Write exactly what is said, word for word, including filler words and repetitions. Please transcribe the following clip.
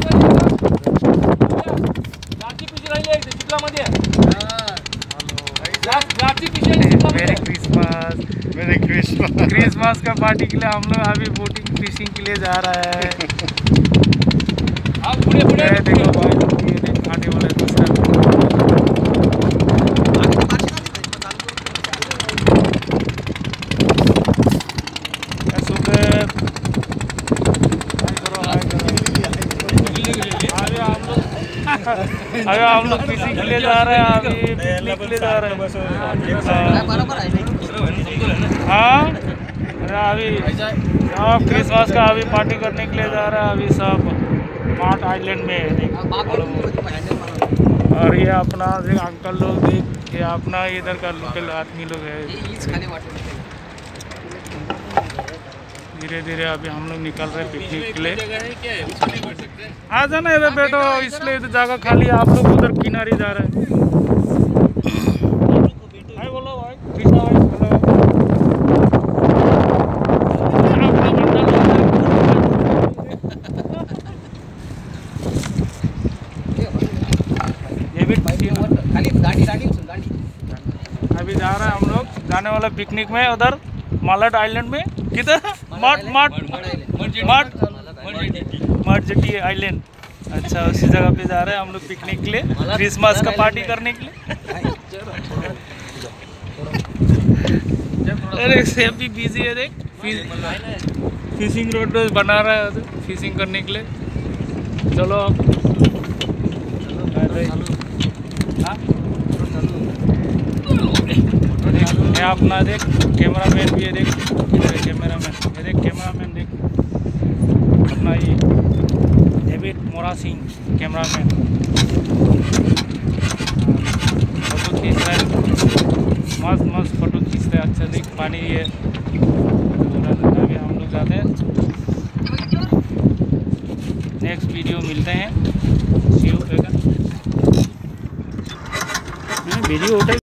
मेरी क्रिसमस मेरी Christmas Christmas का पार्टी के लिए हम लोग अभी बोटिंग फिशिंग के लिए जा रहा है। आप बुढ़े बुढ़े देखो भाई लोग ये देख आने वाले दूसरा अभी हम लोग फिशिंग के लिए जा रहे हैं, अभी पिकनिक के लिए जा रहे हैं। हाँ अभी हाँ क्रिसमस का अभी पार्टी करने के लिए जा रहे हैं। अभी सब मार्ट आइलैंड में है देख, और ये अपना देख अंकल लोग देख, ये अपना इधर का लोकल आदमी लोग है। धीरे धीरे अभी हम लोग निकल रहे हैं पिकनिक के लिए। आ जाना है बेटो, इसलिए तो जगह खाली, आप लोग उधर किनारे जा रहे हैं। भाई बोलो भाई कृष्णा भाई अभी जा रहे हैं हम लोग, जाने वाला पिकनिक में उधर मालट आइलैंड में। किधर? मार्ट मार्ट मार्ट मार्ट जेटी आइलैंड। अच्छा उसी जगह पे जा रहे हैं हम लोग पिकनिक के लिए, क्रिसमस का पार्टी करने के लिए। अरे सेब भी बिजी है देख, फिशिंग रोड बना रहा है फिशिंग करने के लिए। चलो अब ये अपना देख कैमरामैन भी है देख, कैमरामैन ये देख कैमरामैन देख अपना ये डेविड मोरा सिंह कैमरामैन फोटो खींच रहा है, मस्त मस्त फोटो खींच रहे हैं। अच्छा देख पानी ये अभी हम लोग जाते हैं, नेक्स्ट वीडियो मिलते हैं। वीडियो